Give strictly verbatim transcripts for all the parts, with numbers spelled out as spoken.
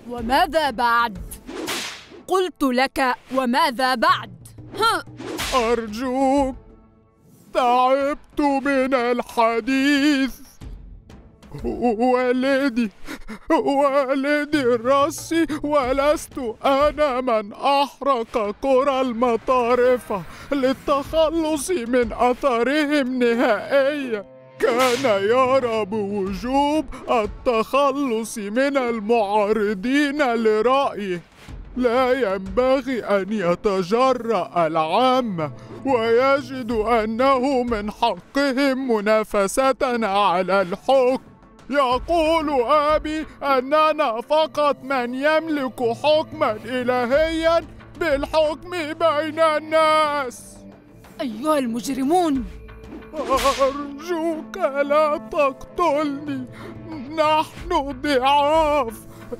وماذا بعد؟ قلت لك وماذا بعد؟ ها؟ أرجوك، تعبت من الحديث. والدي والدي الرصي، ولست أنا من أحرق قرى المطارفة للتخلص من أثرهم نهائيا. كان يرى بوجوب التخلص من المعارضين لرأيه. لا ينبغي أن يتجرأ العامة، ويجد أنه من حقهم منافستنا على الحكم. يقول أبي أننا فقط من يملك حكما إلهيا بالحكم بين الناس. أيها المجرمون، أرجوك لا تقتلني. نحن ضعاف،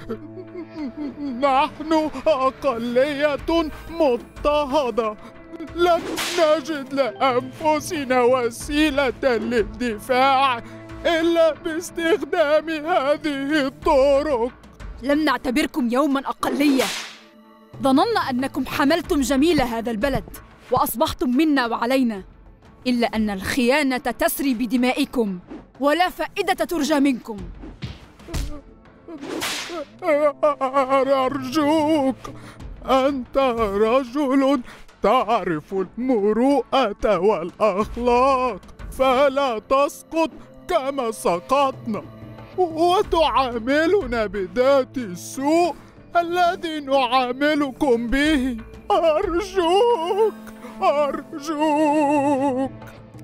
نحن أقلية مضطهدة. لم نجد لأنفسنا وسيلة للدفاع إلا باستخدام هذه الطرق. لم نعتبركم يوما أقلية. ظننا أنكم حملتم جميل هذا البلد وأصبحتم منا وعلينا، إلا أن الخيانة تسري بدمائكم ولا فائدة ترجى منكم. أرجوك، أنت رجل تعرف المروءة والأخلاق، فلا تسقط كما سقطنا وتعاملنا بذات السوء الذي نعاملكم به. أرجوك أرجوك.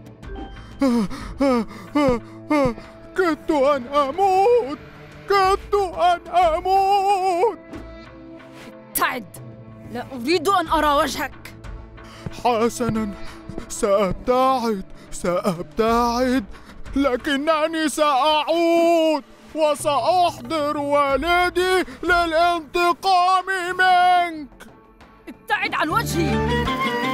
كدت أن أموت، كدت أن أموت. ابتعد، لا أريد أن أرى وجهك. حسناً، سأبتعد سأبتعد لكنني سأعود وسأحضر والدي للانتقام منك. ابتعد عن وجهي.